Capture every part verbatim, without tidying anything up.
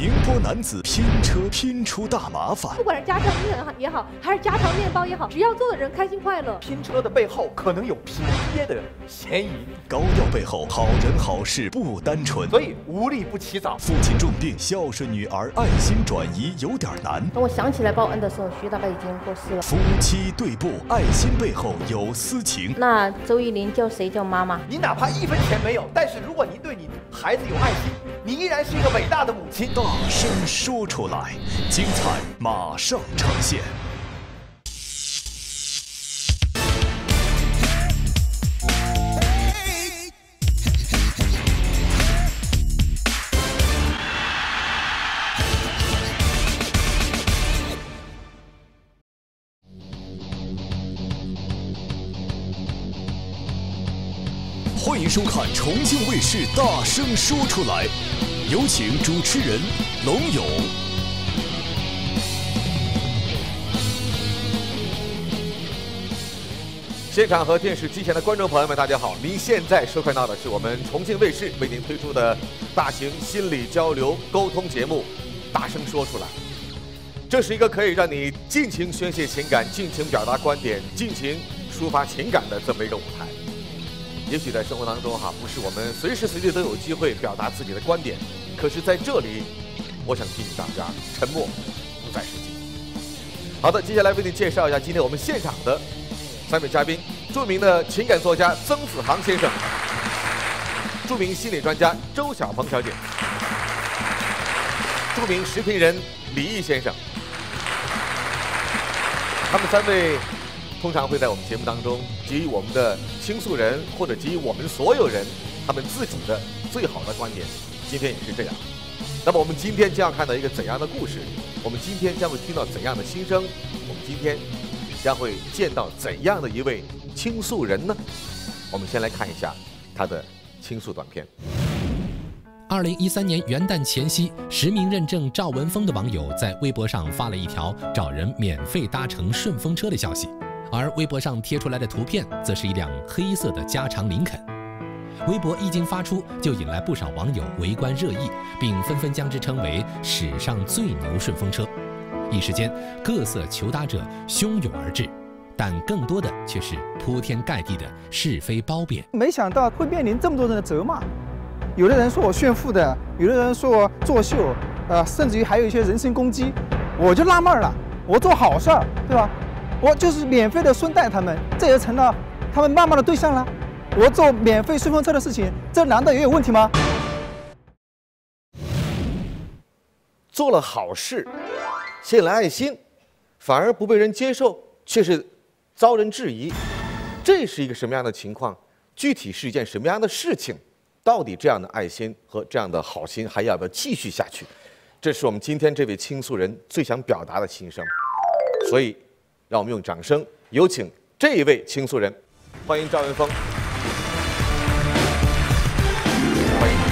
宁波男子拼车拼出大麻烦。 不管是家常面也好，还是家常面包也好，只要做的人开心快乐。 拼车的背后可能有拼爹的嫌疑。 高调背后，好人好事不单纯。 所以无利不起早。 父亲重病，孝顺女儿，爱心转移有点难。 当我想起来报恩的时候，徐大概已经过世了。 夫妻对簿，爱心背后有私情。 那周玉林叫谁叫妈妈？ 你哪怕一分钱没有，但是如果您对你孩子有爱心，你依然是一个伟大的母亲。 大声说出来，精彩马上呈现。欢迎收看重庆卫视《大声说出来》，有请主持人龙友。 现场和电视机前的观众朋友们，大家好！您现在收看到的是我们重庆卫视为您推出的大型心理交流沟通节目《大声说出来》。这是一个可以让你尽情宣泄情感、尽情表达观点、尽情抒发情感的这么一个舞台。也许在生活当中哈，不是我们随时随地都有机会表达自己的观点，可是在这里，我想提醒大家，沉默不再是金。好的，接下来为你介绍一下今天我们现场的三位嘉宾：著名的情感作家曾子航先生，著名心理专家周小鹏小姐，著名时评人李毅先生。他们三位通常会在我们节目当中给予我们的倾诉人或者给予我们所有人他们自己的最好的观点。今天也是这样。那么我们今天将要看到一个怎样的故事？我们今天将会听到怎样的心声？我们今天将会见到怎样的一位倾诉人呢？我们先来看一下他的倾诉短片。 二零一三年元旦前夕，实名认证赵文峰的网友在微博上发了一条找人免费搭乘顺风车的消息。而微博上贴出来的图片，则是一辆黑色的加长林肯。微博一经发出，就引来不少网友围观热议，并纷纷将之称为史上最牛顺风车。一时间，各色求搭者汹涌而至，但更多的却是铺天盖地的是非褒贬。 没想到会面临这么多人的责骂，有的人说我炫富的，有的人说我作秀，呃，甚至于还有一些人身攻击。我就纳闷了，我做好事儿，对吧？我就是免费的顺带他们，这也成了他们谩骂的对象了。我做免费顺风车的事情，这难道也有问题吗？ 做了好事，献了爱心，反而不被人接受，却是遭人质疑，这是一个什么样的情况？具体是一件什么样的事情？到底这样的爱心和这样的好心还要不要继续下去？这是我们今天这位倾诉人最想表达的心声。所以让我们用掌声有请这一位倾诉人，欢迎赵文峰。欢迎。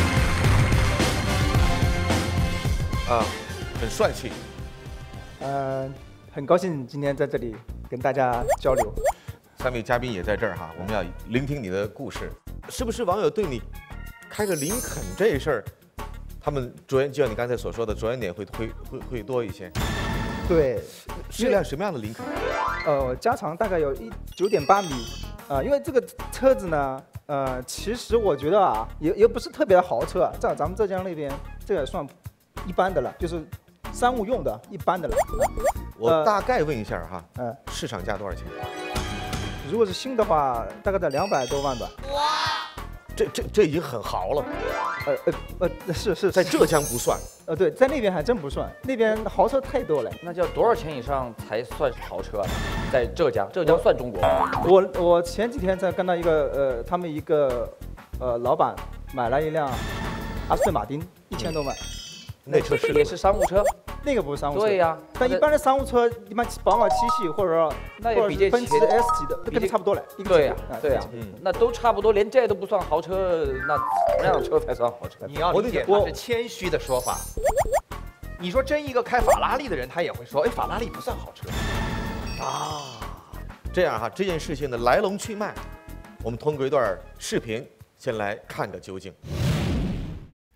啊，很帅气。 呃，很高兴今天在这里跟大家交流。 三位嘉宾也在这儿哈，我们要聆听你的故事。是不是网友对你开个林肯这事儿，他们着眼就像你刚才所说的着眼点会会会会多一些？ 对， 是辆什么样的林肯？ 呃，加长大概有一九点八米，啊、呃，因为这个车子呢，呃，其实我觉得啊，也也不是特别的豪车，在咱们浙江那边，这个也算一般的了，就是商务用的，一般的了。 我大概问一下哈， 嗯、 呃，市场价多少钱？ 如果是新的话，大概在两百多万吧。 哇，这这这已经很豪了。 呃呃呃，是是， 在浙江不算。 呃，对，在那边还真不算，那边豪车太多了。 那叫多少钱以上才算是豪车啊？在浙江，浙江算中国。 我我前几天才跟到一个呃，他们一个呃老板买了一辆阿斯顿马丁，一千多万。 那车是也是商务车。 那个不是商务车。 对呀、啊， 但一般的商务车，一般宝马七系或者说那也比这奔驰 S 级的，跟这差不多了。 对呀、啊，对呀、啊，嗯，那都差不多，连这都不算豪车，那什么样的车才算豪车？ 你要理解，我是谦虚的说法。你说真一个开法拉利的人，他也会说，哎，法拉利不算豪车啊。这样哈，这件事情的来龙去脉，我们通过一段视频先来看个究竟。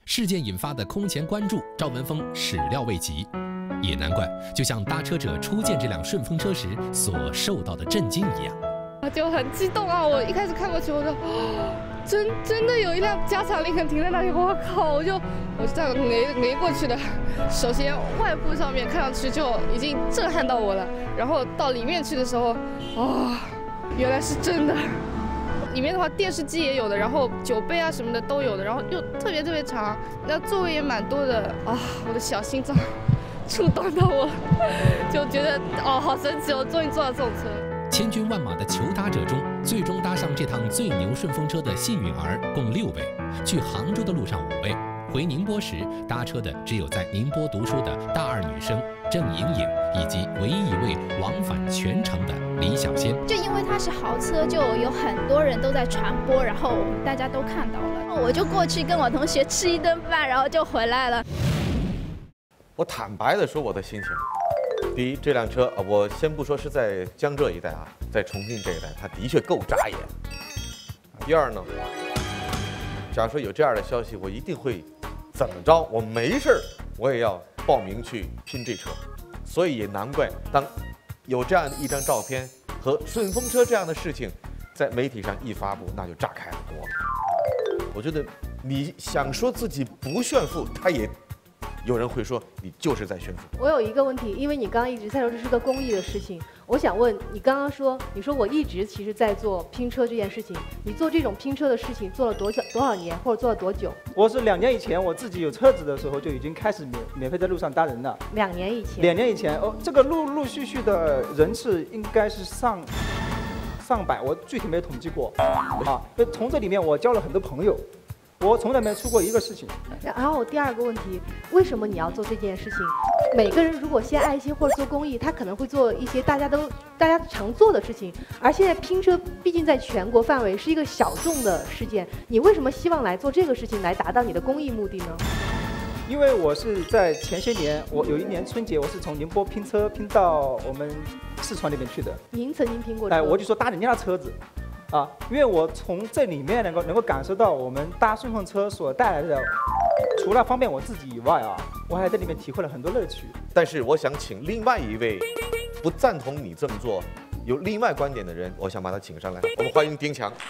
事件引发的空前关注，赵文峰始料未及。也难怪，就像搭车者初见这辆顺风车时所受到的震惊一样， 就很激动啊！我一开始看过去，我就，哦、真真的有一辆加长林肯停在那里，我靠！我就我就这样没没过去的。首先外部上面看上去就已经震撼到我了，然后到里面去的时候，哦，原来是真的。里面的话，电视机也有的，然后酒杯啊什么的都有的，然后又特别特别长，那座位也蛮多的啊！我的小心脏触动到我，就觉得哦，好神奇哦，终于坐到这种车。 千军万马的求搭者中，最终搭上这趟最牛顺风车的幸运儿共六位，去杭州的路上五位，回宁波时搭车的只有在宁波读书的大二女生郑莹莹，以及唯一一位往返全程的李小仙。 就因为它是豪车，就有很多人都在传播，然后大家都看到了，我就过去跟我同学吃一顿饭，然后就回来了。 我坦白的说我的心情。第一，这辆车啊，我先不说是在江浙一带啊，在重庆这一带，它的确够扎眼。第二呢，假如说有这样的消息，我一定会怎么着？我没事儿，我也要报名去拼这车。所以也难怪，当有这样一张照片和顺风车这样的事情在媒体上一发布，那就炸开了锅。我觉得你想说自己不炫富，他也。有人会说你就是在炫富。 我有一个问题，因为你刚刚一直在说这是个公益的事情，我想问你，刚刚说你说我一直其实在做拼车这件事情，你做这种拼车的事情做了多少多少年，或者做了多久？ 我是两年以前我自己有车子的时候就已经开始免免费在路上搭人了。 两年以前。 两年以前哦，这个陆陆续续的人次应该是上上百，我具体没统计过啊。从这里面我交了很多朋友。我从来没出过一个事情。 然后第二个问题，为什么你要做这件事情？每个人如果献爱心或者做公益，他可能会做一些大家都大家常做的事情。而现在拼车毕竟在全国范围是一个小众的事件，你为什么希望来做这个事情来达到你的公益目的呢？ 因为我是在前些年，我有一年春节我是从宁波拼车拼到我们四川那边去的。 您曾经拼过车？ 哎，我就说搭人家的车子。啊，因为我从这里面能够能够感受到我们搭顺风车所带来的，除了方便我自己以外啊，我还在里面体会了很多乐趣。 但是我想请另外一位不赞同你这么做、有另外观点的人，我想把他请上来。我们欢迎丁强。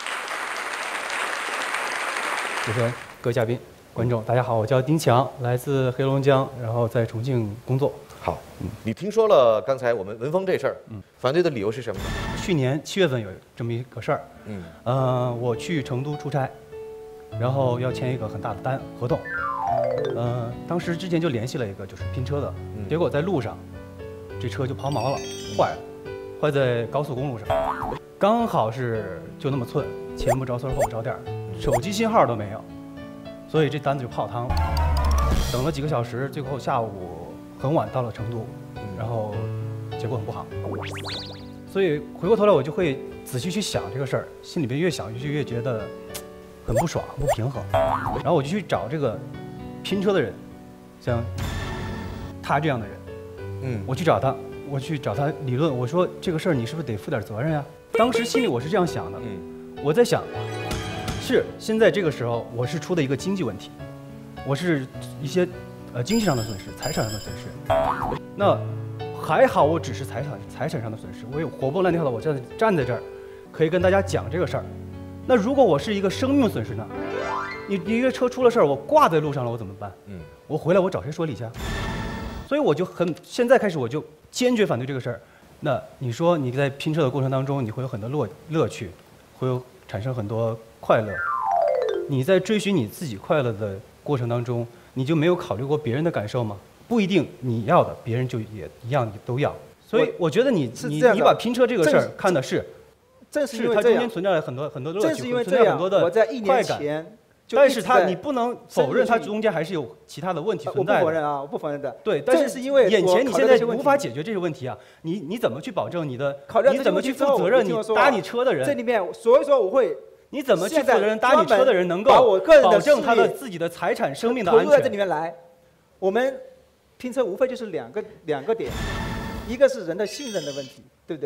主持人、各位嘉宾、观众，大家好，我叫丁强，来自黑龙江，然后在重庆工作。 好，嗯，你听说了刚才我们文峰这事儿，嗯，反对的理由是什么呢？ 去年七月份有这么一个事儿，嗯，呃，我去成都出差，然后要签一个很大的单合同，呃，当时之前就联系了一个就是拼车的，嗯、结果在路上，这车就抛锚了，坏了，坏在高速公路上，刚好是就那么寸，前不着村后不着店，手机信号都没有，所以这单子就泡汤了。等了几个小时，最后下午。很晚到了成都，然后结果很不好，所以回过头来我就会仔细去想这个事儿，心里边越想就越觉得很不爽、不平衡。然后我就去找这个拼车的人，像他这样的人，嗯，我去找他，我去找他理论，我说这个事儿你是不是得负点责任呀？当时心里我是这样想的，嗯，我在想，是现在这个时候我是出的一个经济问题，我是一些。呃，经济上的损失，财产上的损失，那还好，我只是财产财产上的损失，我有活蹦乱跳的，我站站在这儿，可以跟大家讲这个事儿。那如果我是一个生命损失呢？你你一个车出了事儿，我挂在路上了，我怎么办？嗯，我回来我找谁说理去？所以我就很现在开始我就坚决反对这个事儿。那你说你在拼车的过程当中，你会有很多乐乐趣，会有产生很多快乐。你在追寻你自己快乐的过程当中。你就没有考虑过别人的感受吗？不一定，你要的别人就也一样，你都要。所以我觉得你你你把拼车这个事儿看的是， 正是因为它中间存在了很多很多乐趣， 正是因为这样，我在一年前， 但是它你不能否认它中间还是有其他的问题存在的。 我不否认啊，我不否认的。 对，但是是因为眼前你现在无法解决这些问题啊，你你怎么去保证你的？你怎么去负责任？你搭你车的人？ 这里面，所以说我会。 你怎么去负责任？搭你车的人能够保证他的自己的财产、生命的安全？ 投入在这里面来，我们拼车无非就是两个两个点，一个是人的信任的问题，对不对？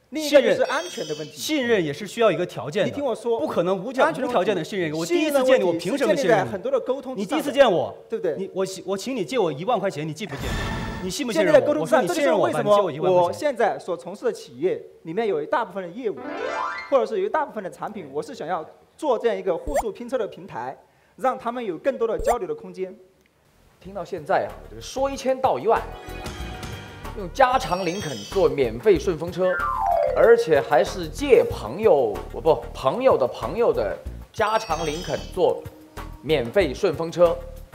另一个就是安全的问题。 信任也是需要一个条件的。 你听我说， 不可能无条无条件的信任。我第一次见你，我凭什么信任你？ 很多的沟通， 你第一次见我， 对不对？ 你我我请你借我一万块钱，你信不信？你信不信任我？ 沟通上， 我说你信任我吧，你借我一万块钱。 我现在所从事的企业里面有一大部分的业务，或者是有一大部分的产品，我是想要做这样一个互助拼车的平台，让他们有更多的交流的空间。 听到现在啊，这个说一千道一万，用加长林肯做免费顺风车，而且还是借朋友我不朋友的朋友的加长林肯做免费顺风车。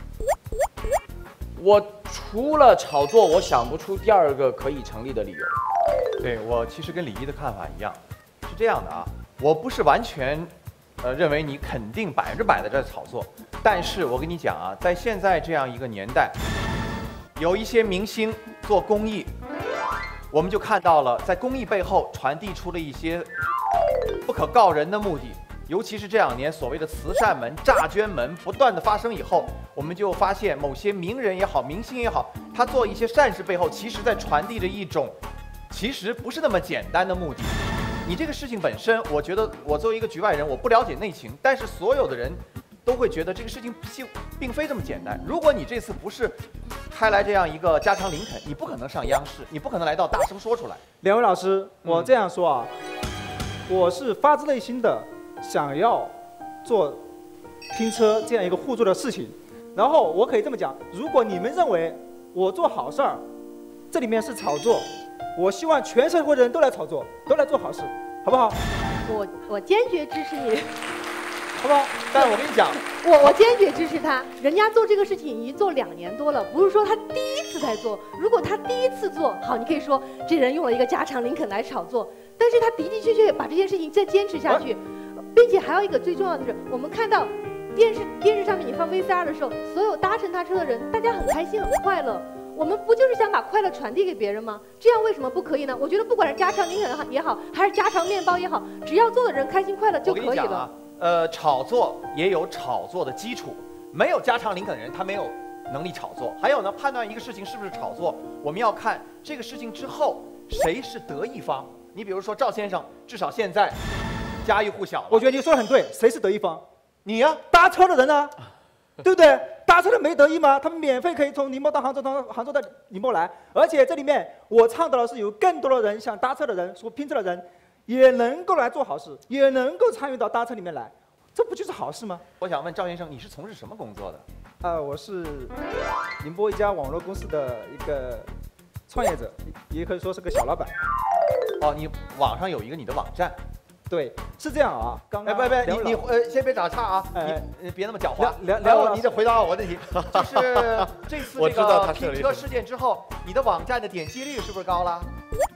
我除了炒作，我想不出第二个可以成立的理由。 对，我其实跟李一的看法一样，是这样的啊，我不是完全，呃，认为你肯定百分之百的在炒作，但是我跟你讲啊，在现在这样一个年代，有一些明星做公益，我们就看到了在公益背后传递出了一些不可告人的目的。尤其是这两年所谓的慈善门、诈捐门不断的发生以后，我们就发现某些名人也好、明星也好，他做一些善事背后，其实在传递着一种，其实不是那么简单的目的。你这个事情本身，我觉得我作为一个局外人，我不了解内情，但是所有的人都会觉得这个事情并并非这么简单。如果你这次不是开来这样一个加长林肯，你不可能上央视，你不可能来到大声说出来。 两位老师，我这样说啊，嗯、我是发自内心的。想要做拼车这样一个互助的事情，然后我可以这么讲：如果你们认为我做好事儿，这里面是炒作，我希望全社会的人都来炒作，都来做好事，好不好？ 我我坚决支持你， 好不好？ 但我跟你讲， 我我坚决支持他。人家做这个事情已经做两年多了，不是说他第一次在做。如果他第一次做好，你可以说这人用了一个加长林肯来炒作，但是他的的确确把这件事情再坚持下去。啊并且还有一个最重要的是，我们看到电视电视上面你放 V C R 的时候，所有搭乘他车的人，大家很开心很快乐。我们不就是想把快乐传递给别人吗？这样为什么不可以呢？我觉得不管是加长林肯也好，还是加长面包也好，只要做的人开心快乐就可以了。 啊、呃，炒作也有炒作的基础，没有加长林肯的人他没有能力炒作。还有呢，判断一个事情是不是炒作，我们要看这个事情之后谁是得益方。你比如说赵先生，至少现在家喻户晓。 我觉得你说的很对，谁是得益方？ 你呀、啊， 搭车的人啊，对不对？搭车的没得益吗？他们免费可以从宁波到杭州，从杭州到宁波来，而且这里面我倡导的是有更多的人，像搭车的人、说拼车的人，也能够来做好事，也能够参与到搭车里面来，这不就是好事吗？ 我想问赵先生，你是从事什么工作的？ 啊、呃，我是宁波一家网络公司的一个创业者，也可以说是个小老板。 哦，你网上有一个你的网站。 对，是这样啊。刚刚哎，不不，你你呃，先别打岔啊， 哎、 你别那么狡猾。 聊聊聊，你得回答我的问题，就是这次这个拼车事件之后，你的网站的点击率是不是高了？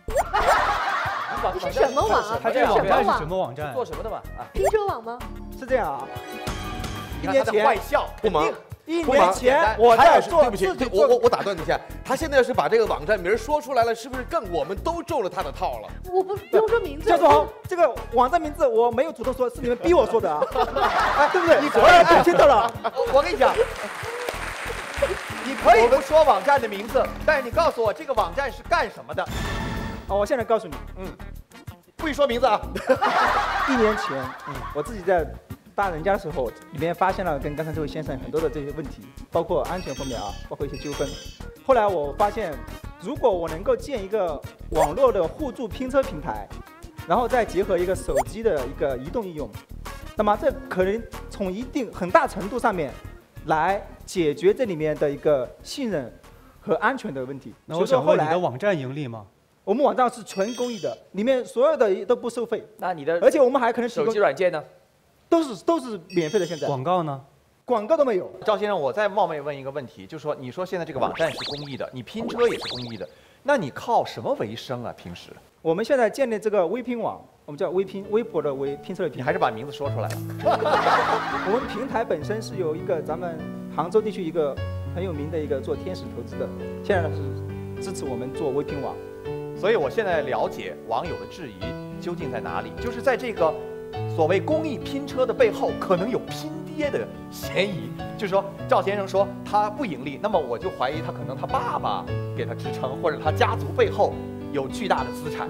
你是什么网啊？ 他这个网站是什么网站？ 做什么的嘛？啊， 拼车网吗？ 是这样啊。 一年前坏笑不忙。 一年前我在做， 对不起，对我我我打断你一下，他现在要是把这个网站名说出来了，是不是更我们都中了他的套了？ 我不不用说名字。 教授好，这个网站名字我没有主动说，是你们逼我说的啊，对不对？你果然听清楚了。 我跟你讲，你可以不说网站的名字，但是你告诉我这个网站是干什么的。 好，我现在告诉你， 嗯，不许说名字啊。 一年前，嗯，我自己在搭人家的时候，里面发现了跟刚才这位先生很多的这些问题，包括安全方面啊，包括一些纠纷。后来我发现，如果我能够建一个网络的互助拼车平台，然后再结合一个手机的一个移动应用，那么这可能从一定很大程度上面来解决这里面的一个信任和安全的问题。 那我想问，你的网站盈利吗？ 我们网站是纯公益的，里面所有的都不收费。 那你的， 而且我们还可能手机软件呢？ 都是都是免费的。现在广告呢？ 广告都没有。 赵先生，我再冒昧问一个问题，就是说，你说现在这个网站是公益的，你拼车也是公益的，那你靠什么为生啊？平时？ 我们现在建立这个微拼网，我们叫微拼，微博的微，拼车的拼。 你还是把名字说出来了。 我们平台本身是有一个咱们杭州地区一个很有名的一个做天使投资的，现在呢是支持我们做微拼网。 所以我现在了解网友的质疑究竟在哪里，就是在这个所谓公益拼车的背后，可能有拼爹的嫌疑。就是说，赵先生说他不盈利，那么我就怀疑他可能他爸爸给他支撑，或者他家族背后有巨大的资产。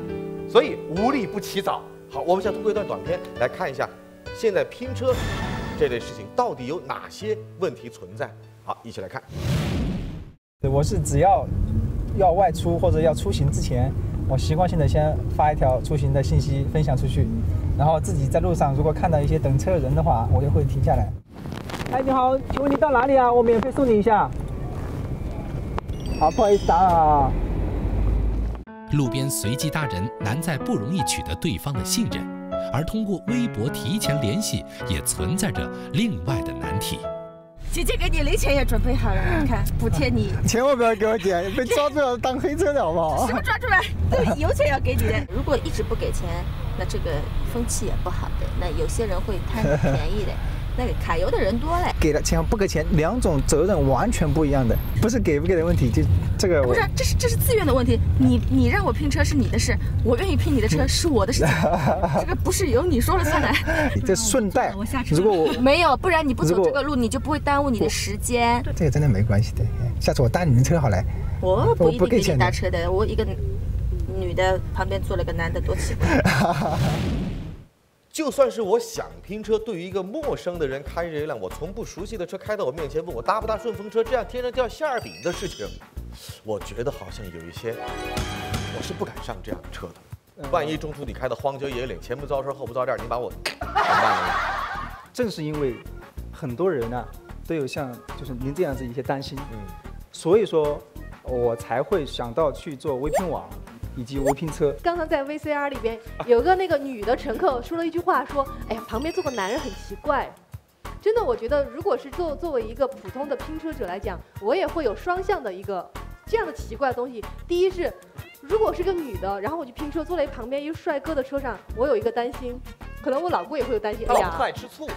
所以无利不起早。好，我们想通过一段短片来看一下，现在拼车这类事情到底有哪些问题存在。好，一起来看。 我是只要要外出或者要出行之前，我习惯性的先发一条出行的信息分享出去，然后自己在路上如果看到一些等车的人的话，我就会停下来。哎，你好，请问你到哪里啊？我免费送你一下。好，不好意思打扰啊。 路边随机搭人难在不容易取得对方的信任，而通过微博提前联系也存在着另外的难题。 姐姐给你零钱也准备好了，你看补贴你。 千万不要给我点，被抓住了当黑车的好不好？ 什么抓出来？对，油钱要给你的。如果一直不给钱，那这个风气也不好的。那有些人会贪便宜的。那个揩油的人多嘞， 给了钱不给钱，两种责任完全不一样的，不是给不给的问题，就这个不是，这是这是自愿的问题。你你让我拼车是你的事，我愿意拼你的车是我的事情，这个不是由你说了算的。 这顺带， 我下车。 如果我没有，不然你不走这个路，你就不会耽误你的时间。 这个真的没关系的，下次我搭你的车好了。 我不一定给你搭车的，我一个女的旁边坐了个男的，多奇怪。 就算是我想拼车，对于一个陌生的人开着一辆我从不熟悉的车开到我面前，问我搭不搭顺风车，这样天上掉馅儿饼的事情，我觉得好像有一些，我是不敢上这样的车的。万一中途你开到荒郊野岭，前不着村后不着店，你把我怎么办呢？ 正是因为很多人啊都有像就是您这样子一些担心，嗯，所以说我才会想到去做微拼网。以及微拼车。 刚刚在 V C R 里边有个那个女的乘客说了一句话，说：“哎呀，旁边坐个男人很奇怪。”真的，我觉得如果是作作为一个普通的拼车者来讲，我也会有双向的一个这样的奇怪的东西。第一是，如果是个女的，然后我去拼车，坐在旁边一个帅哥的车上，我有一个担心，可能我老公也会有担心。 他老婆爱吃醋。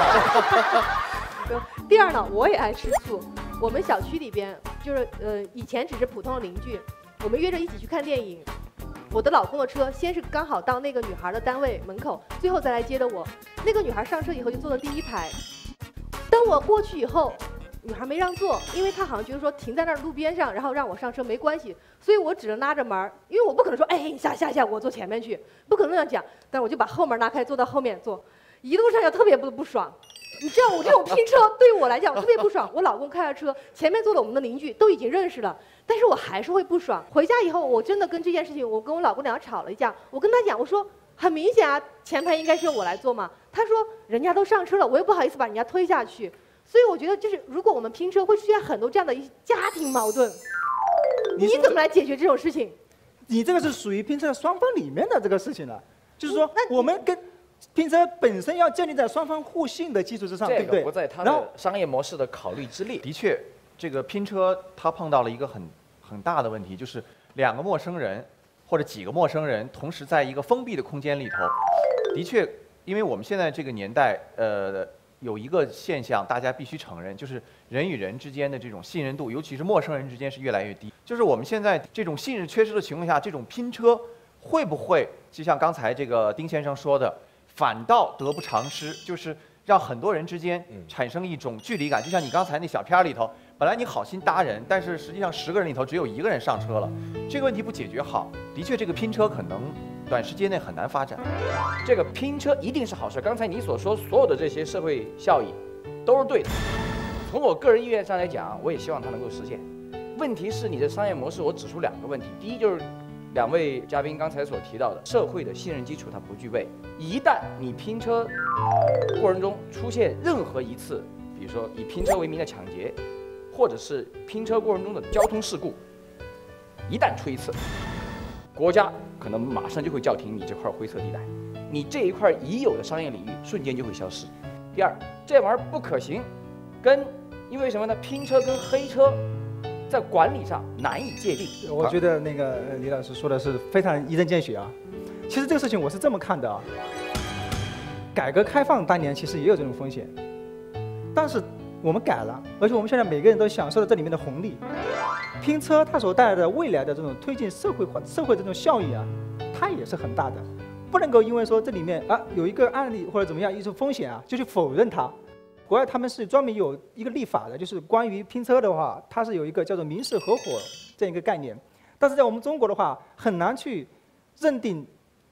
第二呢，我也爱吃醋。我们小区里边就是呃，以前只是普通的邻居。我们约着一起去看电影，我的老公的车先是刚好到那个女孩的单位门口，最后再来接的我。那个女孩上车以后就坐了第一排，当我过去以后，女孩没让座，因为她好像觉得说停在那儿路边上，然后让我上车没关系，所以我只能拉着门，因为我不可能说哎你下下下我坐前面去，不可能那样讲，但是我就把后门拉开，坐到后面坐，一路上就特别不不爽。你知道我这种拼车对于我来讲特别不爽，我老公开着车，前面坐的我们的邻居都已经认识了，但是我还是会不爽。回家以后，我真的跟这件事情，我跟我老公俩吵了一架。我跟他讲，我说很明显啊，前排应该是我来坐嘛。他说人家都上车了，我又不好意思把人家推下去。所以我觉得，就是如果我们拼车会出现很多这样的一家庭矛盾，你怎么来解决这种事情？ 你这个是属于拼车双方里面的这个事情了，就是说我们跟。拼车本身要建立在双方互信的基础之上，对不对？ 不在它的商业模式的考虑之列。 的确，这个拼车它碰到了一个很很大的问题，就是两个陌生人或者几个陌生人同时在一个封闭的空间里头。的确，因为我们现在这个年代，呃，有一个现象大家必须承认，就是人与人之间的这种信任度，尤其是陌生人之间是越来越低。就是我们现在这种信任缺失的情况下，这种拼车会不会就像刚才这个丁先生说的？反倒得不偿失，就是让很多人之间产生一种距离感。就像你刚才那小片里头，本来你好心搭人，但是实际上十个人里头只有一个人上车了，这个问题不解决好，的确这个拼车可能短时间内很难发展。 这个拼车一定是好事。刚才你所说所有的这些社会效益都是对的，从我个人意愿上来讲，我也希望它能够实现。问题是你的商业模式，我指出两个问题，第一就是两位嘉宾刚才所提到的社会的信任基础它不具备，一旦你拼车过程中出现任何一次，比如说以拼车为名的抢劫，或者是拼车过程中的交通事故，一旦出一次，国家可能马上就会叫停你这块灰色地带，你这一块已有的商业领域瞬间就会消失。第二，这玩意儿不可行，跟因为什么呢？拼车跟黑车在管理上难以界定。 我觉得那个李老师说的是非常一针见血啊。其实这个事情我是这么看的啊，改革开放当年其实也有这种风险，但是我们改了，而且我们现在每个人都享受了这里面的红利。拼车它所带来的未来的这种推进社会化、社会这种效益啊，它也是很大的，不能够因为说这里面啊有一个案例或者怎么样一种风险啊，就去否认它。国外他们是专门有一个立法的，就是关于拼车的话，它是有一个叫做民事合伙这样一个概念。但是在我们中国的话，很难去认定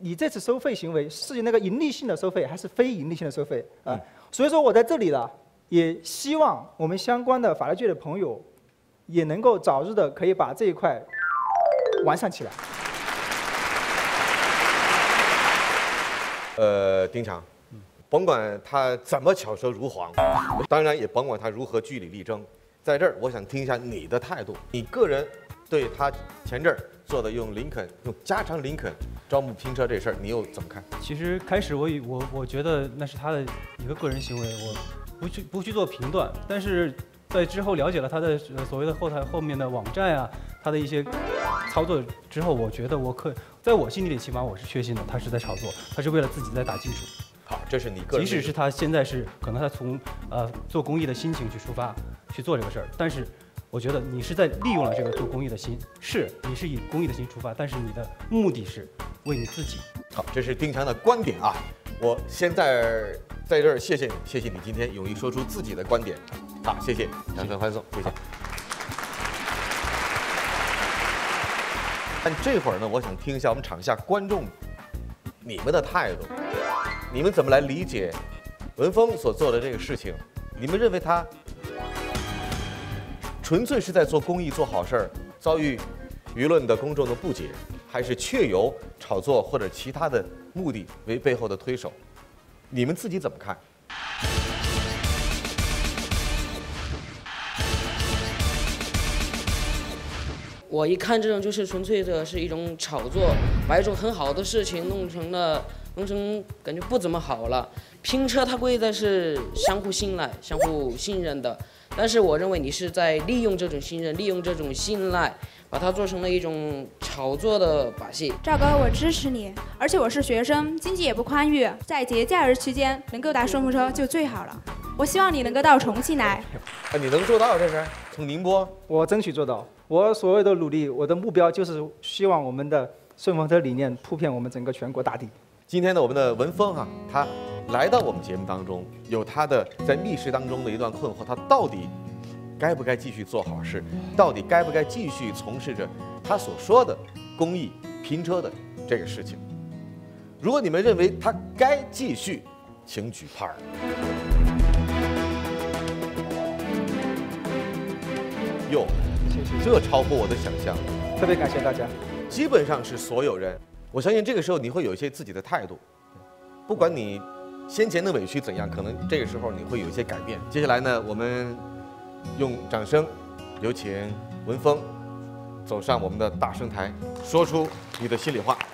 你这次收费行为是那个盈利性的收费还是非盈利性的收费啊、呃？所以说我在这里呢，也希望我们相关的法律界的朋友也能够早日的可以把这一块完善起来。 呃，丁强，甭管他怎么巧舌如簧，当然也甭管他如何据理力争，在这儿我想听一下你的态度，你个人对他前阵儿做的用林肯用加长林肯招募拼车这事儿，你又怎么看？ 其实开始我以我我觉得那是他的一个个人行为，我不去不去做评断，但是在之后了解了他的所谓的后台后面的网站啊，他的一些操作之后，我觉得我可在我心里起码我是确信的，他是在炒作，他是为了自己在打基础。 好，这是你个人。 即使是他现在是可能他从呃做公益的心情去出发去做这个事儿，但是我觉得你是在利用了这个做公益的心，是你是以公益的心出发，但是你的目的是为你自己。 好，这是丁强的观点啊。我现在在这儿谢谢你，谢谢你今天勇于说出自己的观点。好，谢谢，掌声欢送，谢谢。但这会儿呢，我想听一下我们场下观众你们的态度，你们怎么来理解文峰所做的这个事情？你们认为他纯粹是在做公益、做好事儿，遭遇舆论的公众的不解，还是确有炒作或者其他的目的为背后的推手？你们自己怎么看？ 我一看这种就是纯粹的是一种炒作，把一种很好的事情弄成了弄成感觉不怎么好了。拼车它贵在是相互信赖、相互信任的，但是我认为你是在利用这种信任、利用这种信赖，把它做成了一种炒作的把戏。 赵哥，我支持你，而且我是学生，经济也不宽裕，在节假日期间能够打顺风车就最好了。我希望你能够到重庆来。 啊，你能做到这是？从宁波， 我争取做到。我所有的努力，我的目标就是希望我们的顺风车理念铺遍我们整个全国大地。 今天呢，我们的文峰啊，他来到我们节目当中，有他的在密室当中的一段困惑，他到底该不该继续做好事？到底该不该继续从事着他所说的公益拼车的这个事情？如果你们认为他该继续，请举牌。哟，这超乎我的想象， 特别感谢大家。 基本上是所有人，我相信这个时候你会有一些自己的态度，不管你先前的委屈怎样，可能这个时候你会有一些改变。接下来呢，我们用掌声有请文峰走上我们的大声台，说出你的心里话。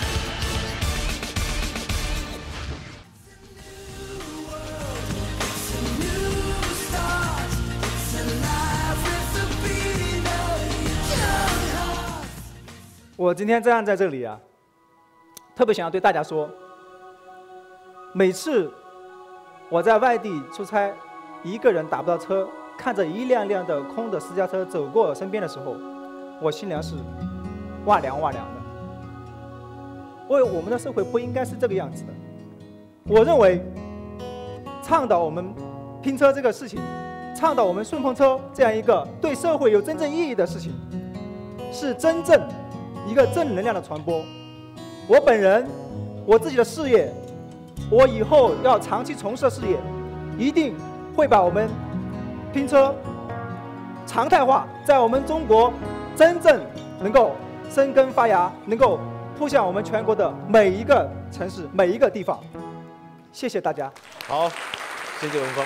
我今天站在这里啊，特别想要对大家说，每次我在外地出差，一个人打不到车，看着一辆辆的空的私家车走过身边的时候，我心凉是哇凉哇凉的。因为我们的社会不应该是这个样子的。我认为，倡导我们拼车这个事情，倡导我们顺风车这样一个对社会有真正意义的事情，是真正一个正能量的传播。我本人，我自己的事业，我以后要长期从事的事业，一定会把我们拼车常态化，在我们中国真正能够生根发芽，能够铺向我们全国的每一个城市、每一个地方。谢谢大家。 好，谢谢文峰。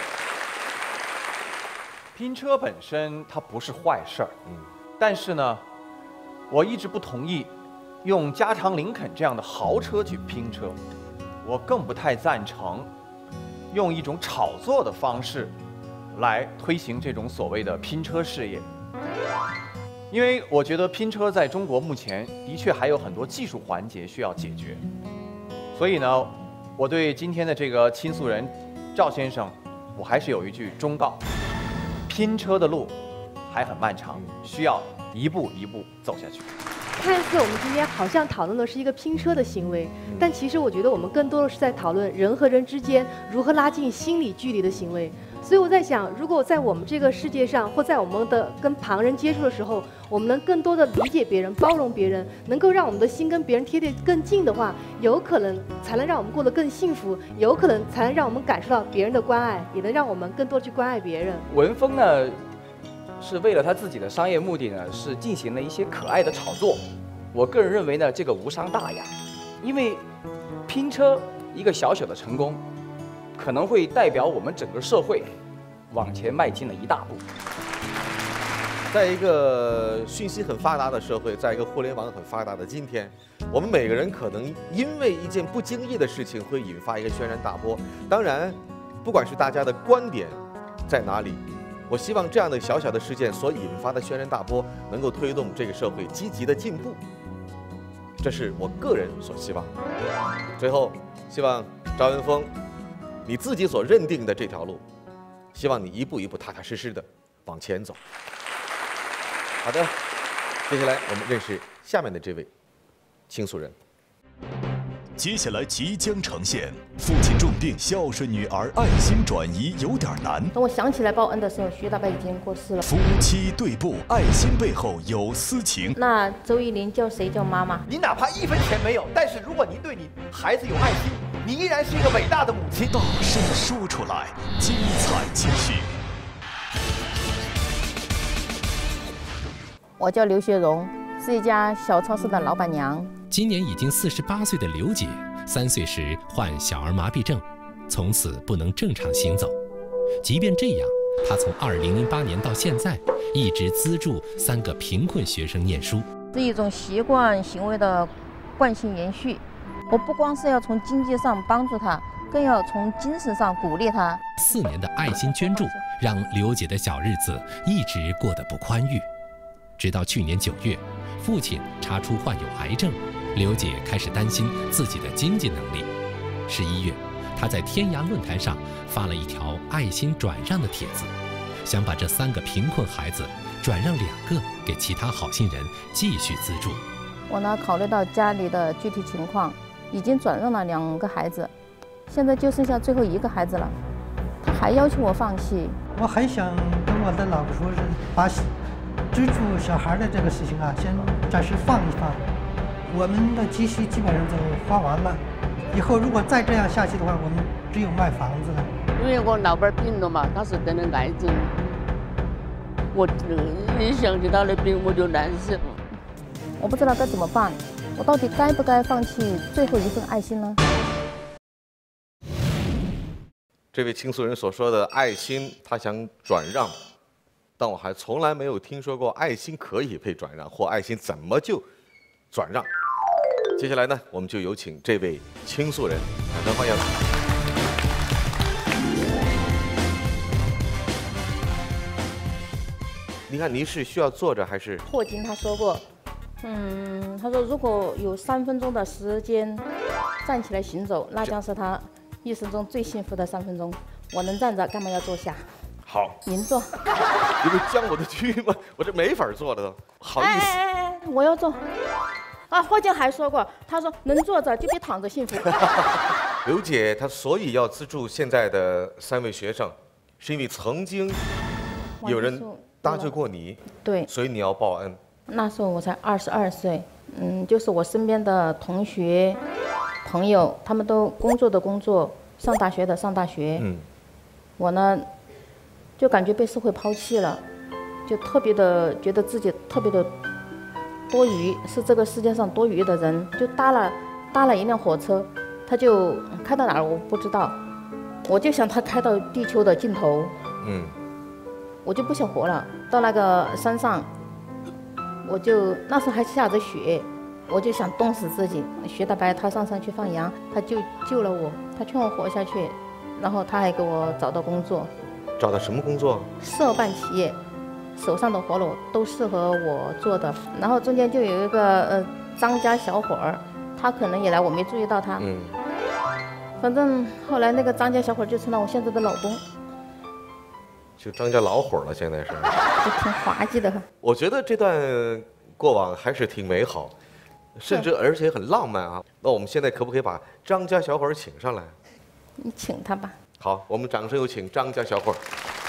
拼车本身它不是坏事儿，嗯，但是呢，我一直不同意用加长林肯这样的豪车去拼车，我更不太赞成用一种炒作的方式来推行这种所谓的拼车事业。因为我觉得拼车在中国目前的确还有很多技术环节需要解决，所以呢，我对今天的这个倾诉人赵先生，我还是有一句忠告：拼车的路还很漫长，需要一步一步走下去。 看似我们今天好像讨论的是一个拼车的行为，但其实我觉得我们更多的是在讨论人和人之间如何拉近心理距离的行为。所以所以我在想，如果在我们这个世界上，或在我们的跟旁人接触的时候，我们能更多的理解别人、包容别人，能够让我们的心跟别人贴得更近的话，有可能才能让我们过得更幸福，有可能才能让我们感受到别人的关爱，也能让我们更多去关爱别人。 文峰呢，是为了他自己的商业目的呢，是进行了一些可爱的炒作。我个人认为呢，这个无伤大雅，因为拼车一个小小的成功，可能会代表我们整个社会往前迈进了一大步。 在一个讯息很发达的社会，在一个互联网很发达的今天，我们每个人可能因为一件不经意的事情会引发一个轩然大波。当然，不管是大家的观点在哪里，我希望这样的小小的事件所引发的轩然大波，能够推动这个社会积极的进步。这是我个人所希望的。最后，希望赵文峰，你自己所认定的这条路，希望你一步一步踏踏实实的往前走。好的，接下来我们认识下面的这位倾诉人。 接下来即将呈现，父亲重病，孝顺女儿，爱心转移有点难。 等我想起来报恩的时候，徐大伯已经过世了。 夫妻对簿，爱心背后有私情。 那周依林叫谁叫妈妈？ 你哪怕一分钱没有，但是如果您对你孩子有爱心，你依然是一个伟大的母亲。 大声说出来，精彩继续。 我叫刘学荣，是一家小超市的老板娘。 今年已经四十八岁的刘姐，三岁时患小儿麻痹症，从此不能正常行走。即便这样，她从二零零八年到现在，一直资助三个贫困学生念书， 是一种习惯行为的惯性延续。我不光是要从经济上帮助她，更要从精神上鼓励她。 四年的爱心捐助，让刘姐的小日子一直过得不宽裕。直到去年九月，父亲查出患有癌症，刘姐开始担心自己的经济能力。十一月，她在天涯论坛上发了一条爱心转让的帖子，想把这三个贫困孩子转让两个给其他好心人继续资助。 我呢，考虑到家里的具体情况，已经转让了两个孩子，现在就剩下最后一个孩子了。他还要求我放弃。 我还想跟我的老婆说是把资助小孩的这个事情啊，先暂时放一放。我们的积蓄基本上都花完了，以后如果再这样下去的话，我们只有卖房子了。 因为我老伴病了嘛，他是得了癌症，我一想起他的病我就难受。 我不知道该怎么办，我到底该不该放弃最后一份爱心呢？ 这位倾诉人所说的爱心，他想转让。但我还从来没有听说过爱心可以被转让，或爱心怎么就转让。接下来呢，我们就有请这位倾诉人，掌声欢迎。你看，您是需要坐着还是？ 霍金他说过，嗯，他说如果有三分钟的时间站起来行走，那将是他一生中最幸福的三分钟。我能站着，干嘛要坐下？ 好， 您坐。 你不将我的车吗？我这没法坐了都，好意思。 哎哎哎，我要坐。啊，霍金还说过，他说能坐着就比躺着幸福。 刘姐她所以要资助现在的三位学生，是因为曾经有人搭救过你， 对， 所以你要报恩。 那时候我才二十二岁，嗯，就是我身边的同学、朋友，他们都工作的工作，上大学的上大学，嗯，我呢。就感觉被社会抛弃了，就特别的觉得自己特别的多余，是这个世界上多余的人。就搭了搭了一辆火车，他就开到哪儿我不知道，我就想他开到地球的尽头，嗯，我就不想活了。到那个山上，我就那时候还下着雪，我就想冻死自己。徐大白他上山去放羊，他就救了我，他劝我活下去，然后他还给我找到工作。 找到什么工作？ 社办企业，手上的活路都适合我做的。然后中间就有一个呃张家小伙儿，他可能也来，我没注意到他。嗯。反正后来那个张家小伙儿就成了我现在的老公。 就张家老伙了，现在是。 就挺滑稽的。 我觉得这段过往还是挺美好，甚至而且很浪漫啊。那我们现在可不可以把张家小伙儿请上来？ 你请他吧。 好，我们掌声有请张家小伙儿。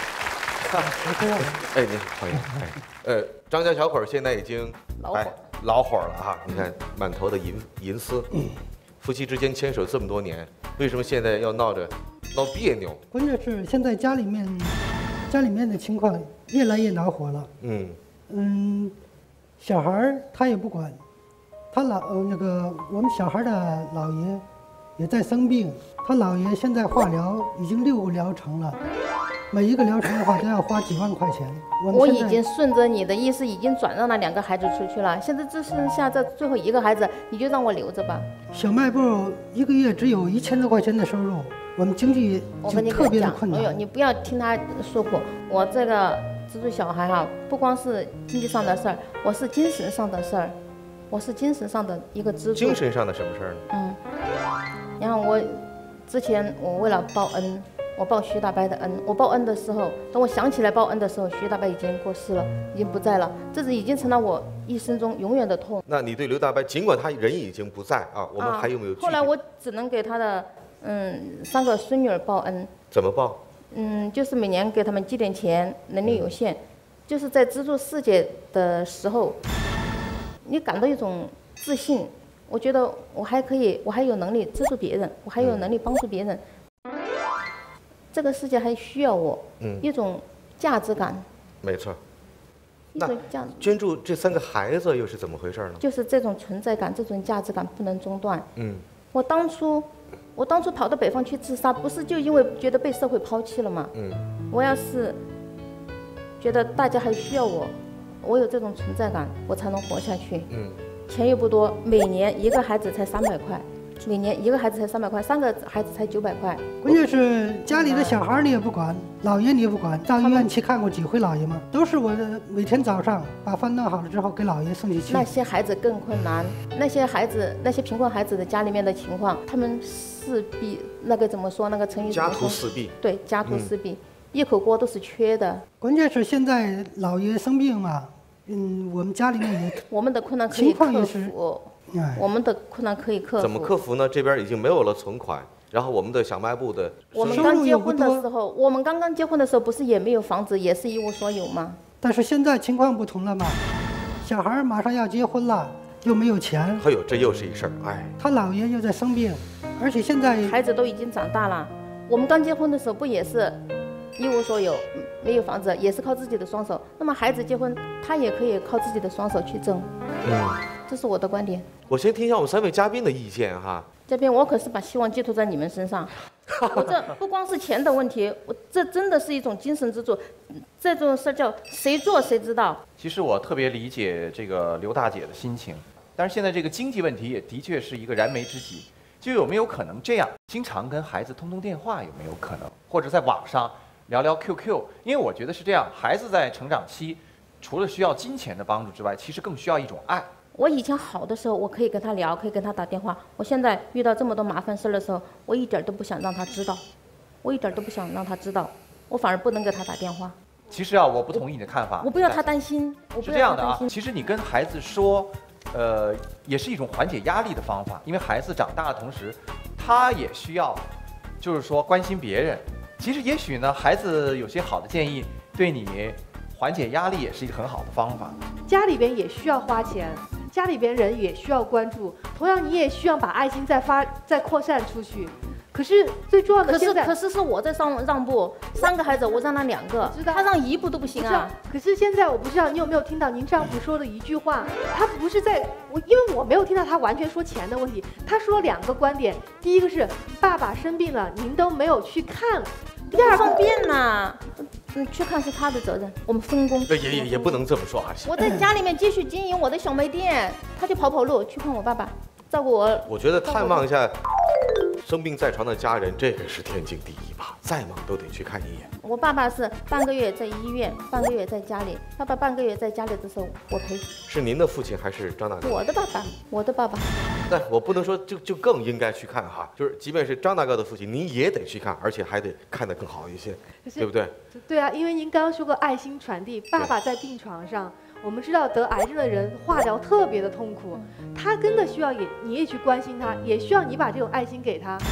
哎，您好，欢迎。哎，呃，张家小伙儿现在已经老伙儿哎老伙儿了哈，你看满头的银银丝，夫妻之间牵手这么多年，为什么现在要闹着闹别扭？ 关键是现在家里面，家里面的情况越来越恼火了。 嗯嗯，小孩儿他也不管，他老呃那个我们小孩的姥爷也在生病，他姥爷现在化疗已经六个疗程了。每一个疗程的话都要花几万块钱。我们我现在已经顺着你的意思，已经转让了两个孩子出去了，现在只剩下这最后一个孩子，你就让我留着吧。 小卖部一个月只有一千多块钱的收入，我们经济就我跟你特别的讲， 困难。 朋友，你不要听他说苦。我这个资助小孩哈，不光是经济上的事儿，我是精神上的事儿，我是精神上的一个资助。 精神上的什么事儿呢？ 嗯，然后我之前我为了报恩。我报徐大伯的恩，我报恩的时候，等我想起来报恩的时候，徐大伯已经过世了，已经不在了，这是已经成了我一生中永远的痛。 那你对刘大伯，尽管他人已经不在啊，我们还有没有具体？ 后来我只能给他的嗯三个孙女儿报恩。 怎么报？ 嗯，就是每年给他们寄点钱，能力有限，就是在资助四姐的时候，你感到一种自信，我觉得我还可以，我还有能力资助别人，我还有能力帮助别人。这个世界还需要我，嗯，一种价值感。 没错。 一种价。 捐助这三个孩子又是怎么回事呢？ 就是这种存在感，这种价值感不能中断。 嗯。 我当初，我当初跑到北方去自杀，不是就因为觉得被社会抛弃了吗？ 嗯。 我要是觉得大家还需要我，我有这种存在感，我才能活下去。 嗯。 钱又不多，每年一个孩子才三百块。每年一个孩子才三百块，三个孩子才九百块。 关键是家里的小孩你也不管，姥爷你也不管。到医院去看过几回姥爷吗？都是我的每天早上把饭弄好了之后给姥爷送去吃。 那些孩子更困难，那些孩子，那些贫困孩子的家里面的情况，他们四壁那个怎么说？那个成语家徒四壁。 对，家徒四壁，嗯、一口锅都是缺的。 关键是现在姥爷生病嘛，嗯，我们家里面也我们的困难可以克服。我们的困难可以克服。 怎么克服呢？这边已经没有了存款，然后我们的小卖部的我们刚结婚的时候，我们刚刚结婚的时候不是也没有房子，也是一无所有吗？ 但是现在情况不同了嘛，小孩马上要结婚了，又没有钱。 哎呦，这又是一事儿，哎。 他姥爷又在生病，而且现在孩子都已经长大了。我们刚结婚的时候不也是一无所有，没有房子，也是靠自己的双手。那么孩子结婚，他也可以靠自己的双手去挣。嗯。这是我的观点。 我先听一下我们三位嘉宾的意见哈。 这边我可是把希望寄托在你们身上。我这不光是钱的问题，我这真的是一种精神支柱。这种事叫谁做谁知道。 其实我特别理解这个刘大姐的心情，但是现在这个经济问题也的确是一个燃眉之急。就有没有可能这样，经常跟孩子通通电话，有没有可能？或者在网上聊聊 Q Q？ 因为我觉得是这样，孩子在成长期，除了需要金钱的帮助之外，其实更需要一种爱。 我以前好的时候，我可以跟他聊，可以跟他打电话。我现在遇到这么多麻烦事的时候，我一点都不想让他知道，我一点都不想让他知道，我反而不能给他打电话。 其实啊，我不同意你的看法。 我不要他担心。我是这样的啊，其实你跟孩子说，呃，也是一种缓解压力的方法，因为孩子长大的同时，他也需要，就是说关心别人。其实也许呢，孩子有些好的建议，对你缓解压力也是一个很好的方法。 家里边也需要花钱。家里边人也需要关注，同样你也需要把爱心再发、再扩散出去。可是最重要的， 可是可是是我在上让步，三个孩子我让他两个，他让一步都不行啊。 可是现在我不知道你有没有听到您丈夫说的一句话，他不是在我，因为我没有听到他完全说钱的问题，他说两个观点，第一个是爸爸生病了，您都没有去看，第二方便呐。嗯，去看是他的责任，我们分工。 也也也不能这么说啊。 我在家里面继续经营我的小卖店，他就跑跑路去看我爸爸，照顾我。 我觉得探望一下生病在床的家人，这个是天经地义吧？再忙都得去看一眼。 我爸爸是半个月在医院，半个月在家里。爸爸半个月在家里的时候，我陪。 是您的父亲还是张大哥？ 我的爸爸，我的爸爸。 但我不能说就就更应该去看哈，就是即便是张大哥的父亲，您也得去看，而且还得看得更好一些，对不对？ 对啊，因为您刚刚说过爱心传递，爸爸在病床上，我们知道得癌症的人化疗特别的痛苦，他真的需要也你也去关心他，也需要你把这种爱心给他。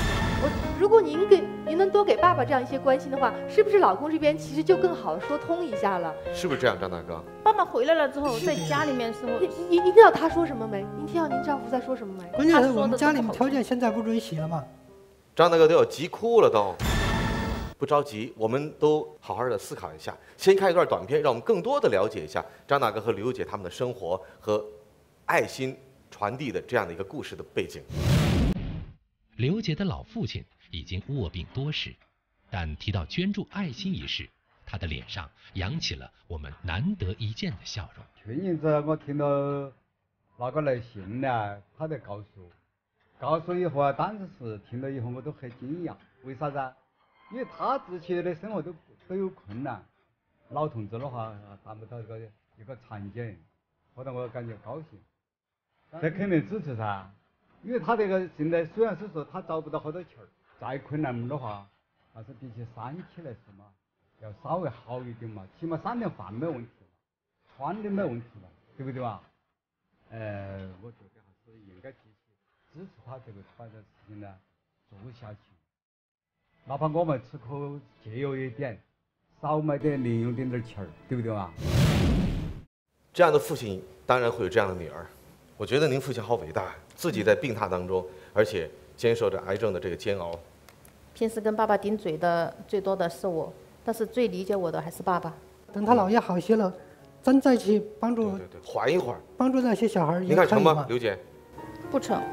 我如果您给您能多给爸爸这样一些关心的话，是不是老公这边其实就更好说通一下了？ 是不是这样，张大哥？ 爸爸回来了之后，在家里面的时候， 您您您听到他说什么没？您听到您丈夫在说什么没？ 关键是我们家里面条件现在不允许了嘛。 张大哥都要急哭了都。不着急，我们都好好的思考一下。先看一段短片，让我们更多的了解一下张大哥和刘姐他们的生活和爱心传递的这样的一个故事的背景。 刘姐的老父亲已经卧病多时，但提到捐助爱心一事，他的脸上扬起了我们难得一见的笑容。 去年子我听到那个来信呢，他在告诉，告诉以后啊，当时听到以后我都很惊讶，为啥子啊？因为他自己的生活都都有困难，老同志的话达不到一个一个残疾人，或者我感觉高兴，这肯定支持噻。因为他这个现在虽然是说他找不到好多钱儿，再困难的话，但是比起山起来是嘛，要稍微好一点嘛，起码三顿饭没问题，穿的没问题嘛，对不对吧？呃，我觉得还是应该继续支持他这个把这事情呢做下去。哪怕我们吃口节约一点，少买点零用点点钱儿，对不对嘛？ 这样的父亲当然会有这样的女儿。我觉得您父亲好伟大，自己在病榻当中，而且坚受着癌症的这个煎熬。 平时跟爸爸顶嘴的最多的是我，但是最理解我的还是爸爸。 等他姥爷好些了，咱再去帮助。 对对对，缓一会儿， 帮助那些小孩。 你看成吗，刘姐？ 不成。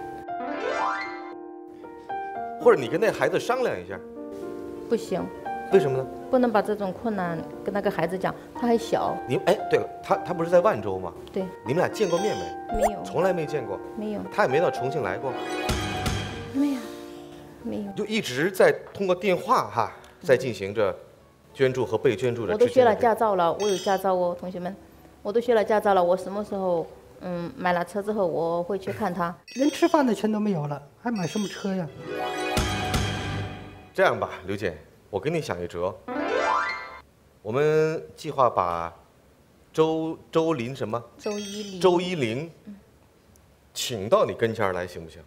或者你跟那孩子商量一下。 不行， 为什么呢？ 不能把这种困难跟那个孩子讲，他还小。 你哎，对了，他他不是在万州吗？ 对。 你们俩见过面没？ 没有。 从来没见过。 没有。 他也没到重庆来过。 没有，没有。 就一直在通过电话哈，在进行着捐助和被捐助的。 我都学了驾照了，我有驾照哦，同学们，我都学了驾照了，我什么时候嗯买了车之后，我会去看他。 连吃饭的钱都没有了，还买什么车呀？ 这样吧，刘姐，我给你想一辙。我们计划把周周林什么？ 周一林。 周一林，请到你跟前来，行不行？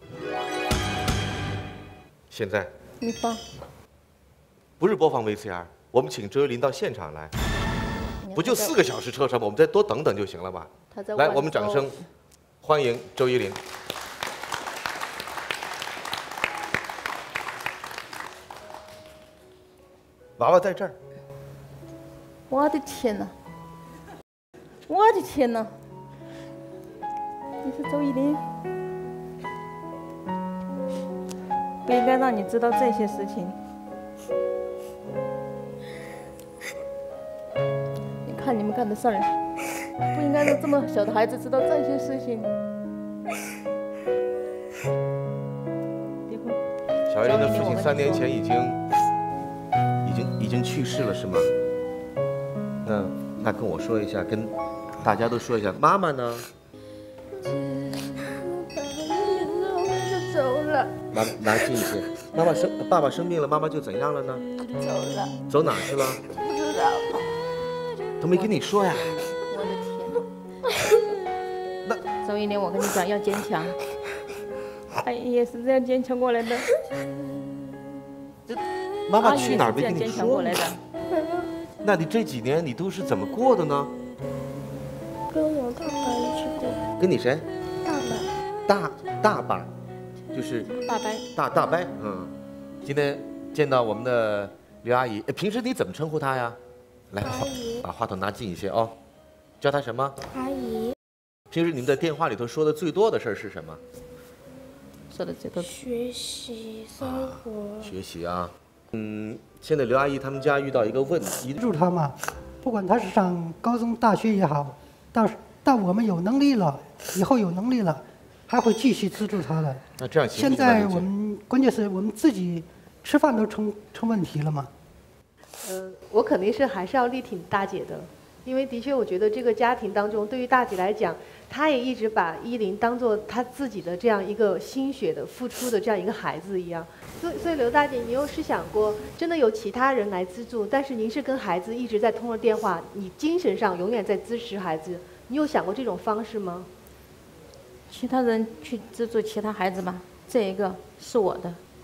现在。 你放。 不是播放 V C R， 我们请周一林到现场来，不就四个小时车程吗？我们再多等等就行了吧？来，我们掌声欢迎周一林。娃娃在这儿。 我的天哪！我的天哪！你是周一林，不应该让你知道这些事情。你看你们干的事儿，不应该让这么小的孩子知道这些事情。 小一林的父亲三年前已经。已经已经去世了是吗？那那跟我说一下，跟大家都说一下，妈妈呢？ 就走了。 拿拿近一些。妈妈生爸爸生病了，妈妈就怎样了呢？ 走了。 走哪去了？ 不知道。 都没跟你说呀。 我的天。那周一林，我跟你讲，要坚强。阿姨也是这样坚强过来的。 妈妈去哪儿没跟你说？ 的那你这几年你都是怎么过的呢？ 跟我爸爸一起过。 跟你谁？ 大伯。 大大伯，就是大伯。 大大伯，嗯。今天见到我们的刘阿姨，平时你怎么称呼她呀？来，把话筒拿近一些哦。叫她什么？ 阿姨。 平时你们在电话里头说的最多的事儿是什么？ 说的最多。 学习生活。 啊、学习啊。嗯，现在刘阿姨他们家遇到一个问题， 资助他嘛，不管他是上高中、大学也好，到到我们有能力了，以后有能力了，还会继续资助他的。 那这样行现在我们关键是我们自己吃饭都成成问题了嘛。 呃，我肯定是还是要力挺大姐的，因为的确我觉得这个家庭当中，对于大姐来讲，她也一直把依林当做她自己的这样一个心血的付出的这样一个孩子一样。所以，所以刘大姐，你有是想过，真的有其他人来资助，但是您是跟孩子一直在通着电话，你精神上永远在支持孩子，你有想过这种方式吗？ 其他人去资助其他孩子吧，这一个是我的。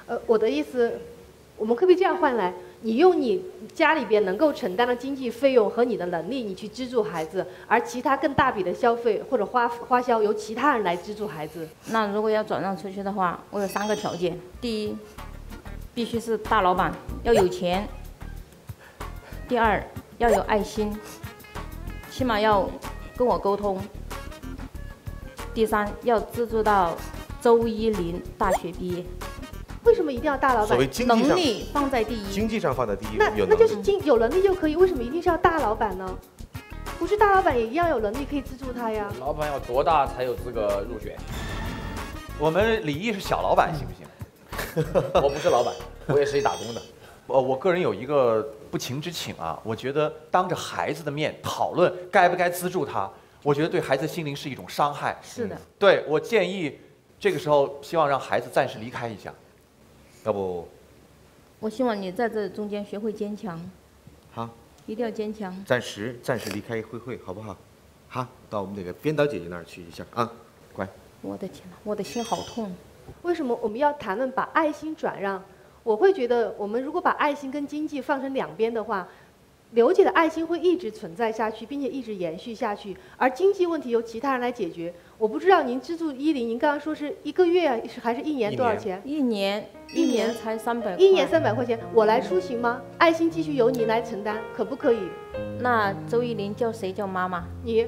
呃，我的意思，我们可不可以这样换来？你用你家里边能够承担的经济费用和你的能力，你去资助孩子，而其他更大笔的消费或者花花销由其他人来资助孩子。 那如果要转让出去的话，我有三个条件：第一，必须是大老板，要有钱；第二，要有爱心，起码要跟我沟通；第三，要资助到周一林大学毕业。 为什么一定要大老板？ 所谓经济上能力放在第一， 经济上放在第一， 那有能力那就是经有能力就可以，为什么一定是要大老板呢？不是大老板也一样有能力可以资助他呀？ 老板要多大才有资格入选？ 我们李毅是小老板，行不行？ 我不是老板，我也是一打工的。 呃，我个人有一个不情之请啊，我觉得当着孩子的面讨论该不该资助他，我觉得对孩子心灵是一种伤害。 是的。 对，我建议这个时候希望让孩子暂时离开一下。 要不， 我希望你在这中间学会坚强， 好， 一定要坚强。 暂时暂时离开慧慧，好不好？好，到我们那个编导姐姐那儿去一下啊，乖。 我的天哪，我的心好痛。 为什么我们要谈论把爱心转让？我会觉得，我们如果把爱心跟经济放成两边的话，刘姐的爱心会一直存在下去，并且一直延续下去，而经济问题由其他人来解决。我不知道您资助依林，您刚刚说是一个月还是一年多少钱？ 一年，一年才三百。 一年三百块钱，我来出行吗？爱心继续由你来承担，可不可以？ 那周依林叫谁叫妈妈？ 你。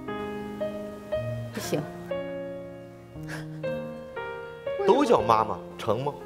不行。 都叫妈妈，成吗？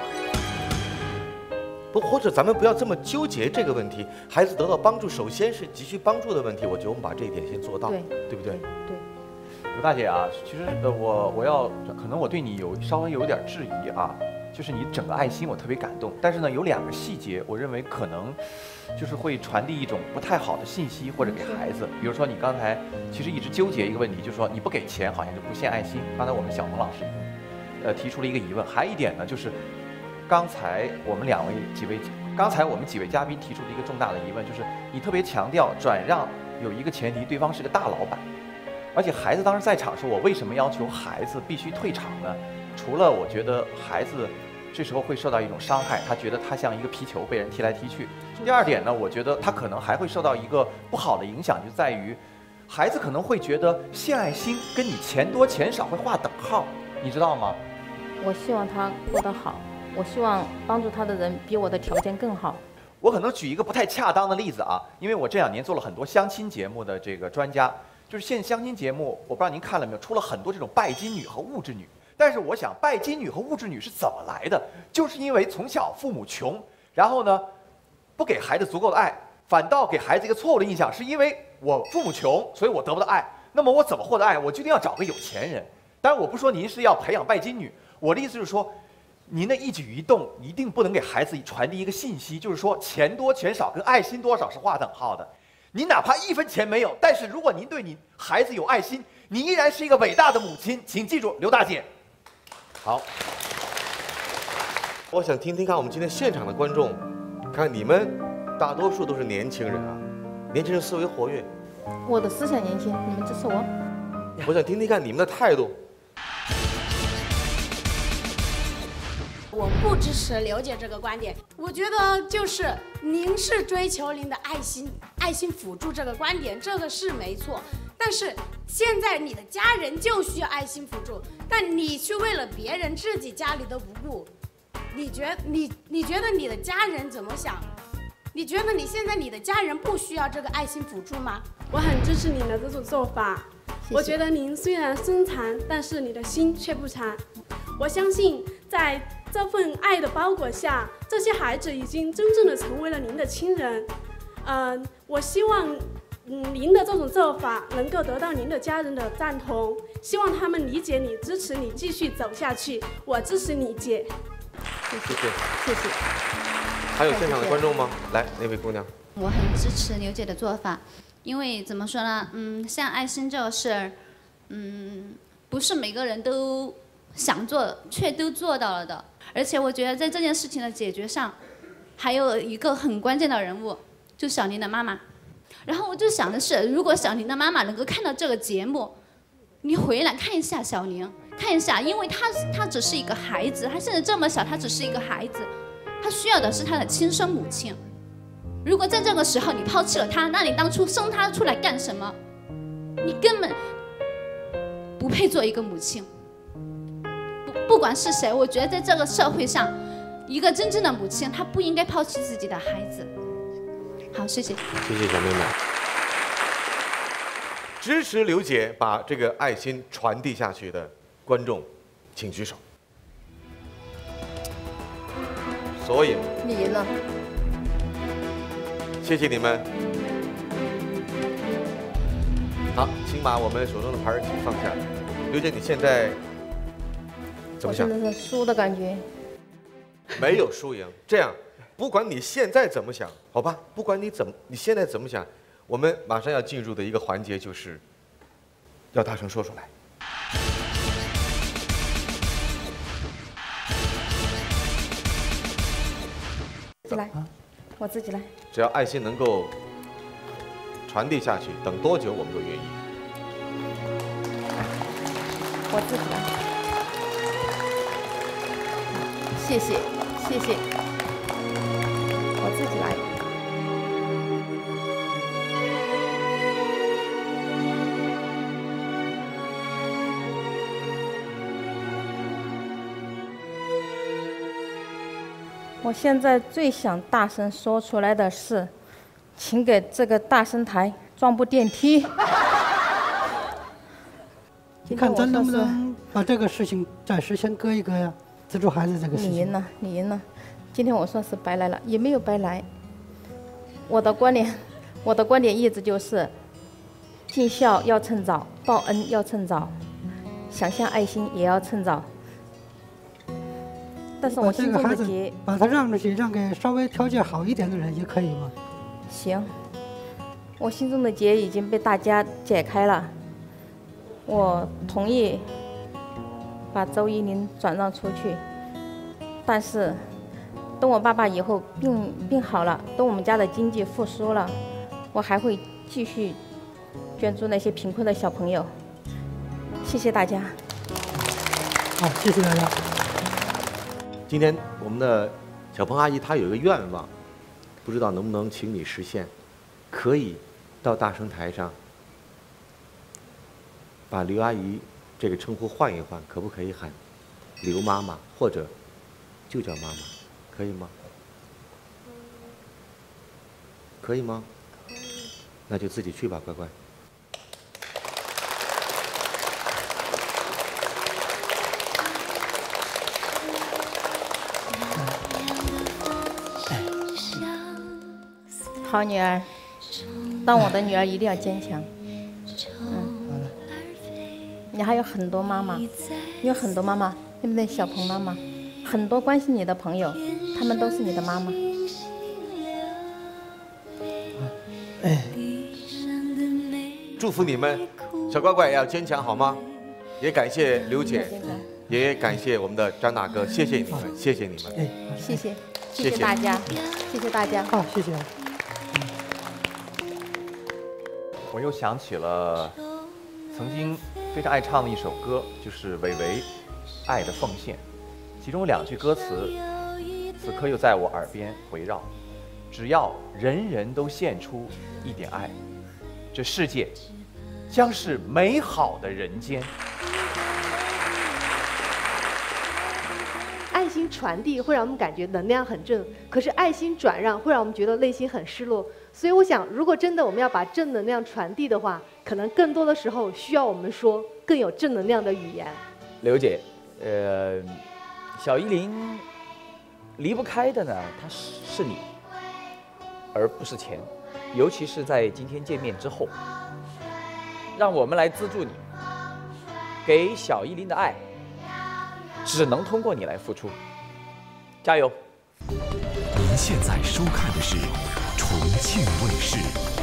不，或者咱们不要这么纠结这个问题。孩子得到帮助，首先是急需帮助的问题。我觉得我们把这一点先做到， 对， 对不对？ 对。 刘大姐啊，其实呃，我我要可能我对你有稍微有点质疑啊，就是你整个爱心我特别感动，但是呢，有两个细节，我认为可能就是会传递一种不太好的信息或者给孩子。比如说你刚才其实一直纠结一个问题，就是说你不给钱好像就不献爱心。刚才我们小鹏老师呃提出了一个疑问，还有一点呢，就是刚才我们两位几位，刚才我们几位嘉宾提出的一个重大的疑问，就是你特别强调转让有一个前提，对方是个大老板。而且孩子当时在场时，我为什么要求孩子必须退场呢？除了我觉得孩子这时候会受到一种伤害，他觉得他像一个皮球被人踢来踢去。第二点呢，我觉得他可能还会受到一个不好的影响，就在于孩子可能会觉得献爱心跟你钱多钱少会划等号，你知道吗？ 我希望他过得好，我希望帮助他的人比我的条件更好。 我可能举一个不太恰当的例子啊，因为我这两年做了很多相亲节目的这个专家。就是现相亲节目，我不知道您看了没有，出了很多这种拜金女和物质女。但是我想，拜金女和物质女是怎么来的？就是因为从小父母穷，然后呢，不给孩子足够的爱，反倒给孩子一个错误的印象，是因为我父母穷，所以我得不到爱。那么我怎么获得爱？我就一定要找个有钱人。当然，我不说您是要培养拜金女，我的意思就是说，您的一举一动一定不能给孩子传递一个信息，就是说钱多钱少跟爱心多少是划等号的。您哪怕一分钱没有，但是如果您对你孩子有爱心，你依然是一个伟大的母亲。请记住，刘大姐。 好，我想听听看我们今天现场的观众，看你们大多数都是年轻人啊，年轻人思维活跃。 我的思想年轻，你们支持我。 我想听听看你们的态度。 我不支持刘姐这个观点，我觉得就是您是追求您的爱心，爱心辅助这个观点，这个是没错。但是现在你的家人就需要爱心辅助，但你去为了别人自己家里的不顾，你觉你你觉得你的家人怎么想？你觉得你现在你的家人不需要这个爱心辅助吗？ 我很支持您的这种做法。 谢谢。 我觉得您虽然身残，但是你的心却不残。我相信在这份爱的包裹下，这些孩子已经真正的成为了您的亲人。嗯、呃，我希望，嗯，您的这种做法能够得到您的家人的赞同，希望他们理解你，支持你继续走下去。我支持你，姐。 谢谢， 谢谢。 还有现场的观众吗？来，那位姑娘。 我很支持刘姐的做法，因为怎么说呢，嗯，像爱心这个事儿，嗯，不是每个人都想做，却都做到了的。而且我觉得在这件事情的解决上，还有一个很关键的人物，就小宁的妈妈。然后我就想的是，如果小宁的妈妈能够看到这个节目，你回来看一下小宁， 看一下，因为他他只是一个孩子，他现在这么小，他只是一个孩子，他需要的是他的亲生母亲。如果在这个时候你抛弃了他，那你当初生他出来干什么？你根本不配做一个母亲。不不管是谁，我觉得在这个社会上，一个真正的母亲，她不应该抛弃自己的孩子。好，谢谢。 谢谢小妹妹。支持刘姐把这个爱心传递下去的观众，请举手。所以你赢了。 谢谢你们。好，请把我们手中的牌儿请放下。刘姐，你现在怎么想？ 我真的是输的感觉。 没有输赢，这样，不管你现在怎么想，好吧？不管你怎么，你现在怎么想，我们马上要进入的一个环节就是，要大声说出来。 自己来，我自己来。 只要爱心能够传递下去，等多久我们都愿意。 我自己来。谢谢，谢谢。我自己来。我现在最想大声说出来的是，请给这个大声台装部电梯。 你看咱能不能把这个事情暂时先搁一搁呀？资助孩子这个事情。 你赢了，你赢了。今天我算是白来了，也没有白来。我的观点，我的观点一直就是，尽孝要趁早，报恩要趁早，想象爱心也要趁早。但是我心中的结， 把他让出去，让给稍微条件好一点的人也可以吗？ 行，我心中的结已经被大家解开了，我同意把周依林转让出去。但是，等我爸爸以后病病好了，等我们家的经济复苏了，我还会继续捐助那些贫困的小朋友。谢谢大家。 好，谢谢大家。 今天我们的小鹏阿姨她有一个愿望，不知道能不能请你实现，可以到大声台上把刘阿姨这个称呼换一换，可不可以喊刘妈妈，或者就叫妈妈，可以吗？可以吗？那就自己去吧，乖乖。 好女儿，当我的女儿一定要坚强。嗯，你还有很多妈妈，你有很多妈妈，对不对？小鹏妈妈，很多关心你的朋友，他们都是你的妈妈。 哎， 祝福你们，小乖乖要坚强，好吗？也感谢刘姐，也感谢我们的张大哥，谢谢你们，谢谢你们。 哎， 谢谢，谢谢大家，谢谢大家。 好，谢谢。 我又想起了曾经非常爱唱的一首歌，就是韦唯《爱的奉献》，其中有两句歌词，此刻又在我耳边回绕：只要人人都献出一点爱，这世界将是美好的人间。 爱心传递会让我们感觉能量很正，可是爱心转让会让我们觉得内心很失落。所以我想，如果真的我们要把正能量传递的话，可能更多的时候需要我们说更有正能量的语言。 刘姐，呃，小依林离不开的呢，它是你，而不是钱，尤其是在今天见面之后，让我们来资助你，给小依林的爱，只能通过你来付出，加油！ 您现在收看的是重庆卫视。